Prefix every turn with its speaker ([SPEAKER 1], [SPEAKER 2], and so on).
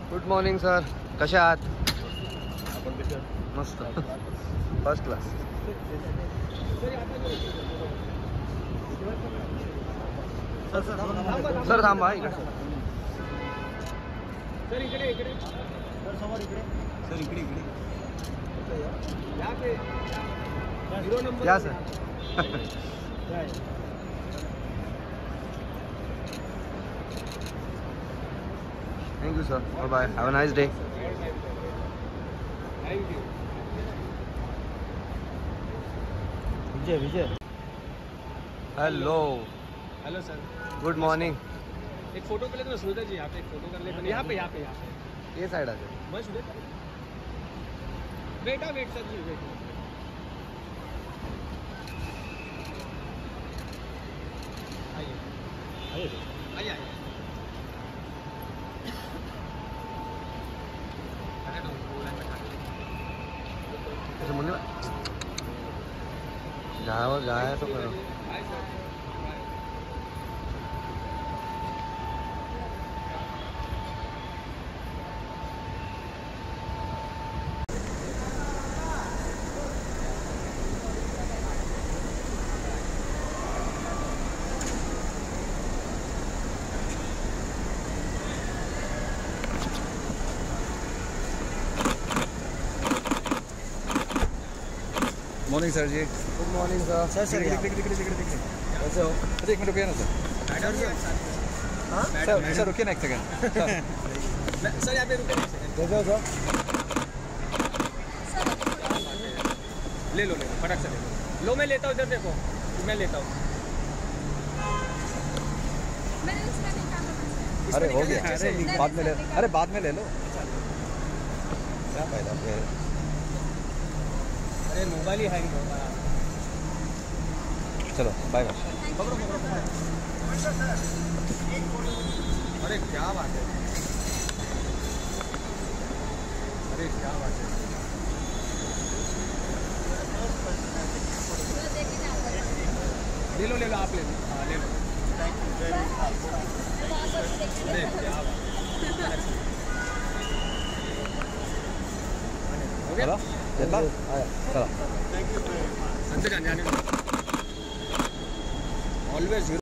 [SPEAKER 1] Good morning sir, कशा आहात?
[SPEAKER 2] आपण कशा?
[SPEAKER 1] मस्त, फर्स्ट क्लास. सर थांबा इकडे.
[SPEAKER 2] सर इकडे इकडे सर समोर इकडे सर इकडे इकडे या पे हीरो नंबर
[SPEAKER 1] या sir. Thank you sir. Bye. Have a nice day.
[SPEAKER 2] Thank you.
[SPEAKER 1] Vijay Vijay. Hello.
[SPEAKER 2] Hello sir.
[SPEAKER 1] Good morning.
[SPEAKER 2] एक फोटो के लिए तो सुविधा जी, यहाँ पे एक फोटो कर लेते हैं. यहाँ पे
[SPEAKER 1] ये साइड आ जाओ.
[SPEAKER 2] मैं सुविधा बेटा वेट सर जी वेट. आइए आइए आइए आइए.
[SPEAKER 1] ऐसे मुन्ने जाए तो करो.
[SPEAKER 2] Hi sir.
[SPEAKER 1] Morning sir ji. Good morning sir.
[SPEAKER 2] Sir
[SPEAKER 1] कैसे हो?
[SPEAKER 3] अरे एक मिनट रुकिए ना सर. सर रुकिए ना एक सेकंड.
[SPEAKER 2] सर यहाँ पे रुके.
[SPEAKER 1] कैसे हो सर?
[SPEAKER 2] ले लो फटाक से ले लो. मैं लेता हूँ इधर देखो. मैं लेता हूँ.
[SPEAKER 3] अरे हो गया. बाद में ले. अरे बाद में ले लो. क्या फायदा फिर.
[SPEAKER 2] अरे मोबाइल ही हैंग होगा.
[SPEAKER 3] चलो बाय बाय.
[SPEAKER 2] अरे क्या बात है. अरे क्या बात है. ले लो आप ले लो. हाँ ले लो. अरे क्या बात. हो गया.
[SPEAKER 3] चलो चला. चलो.
[SPEAKER 2] अंदर जाने ऑलवेज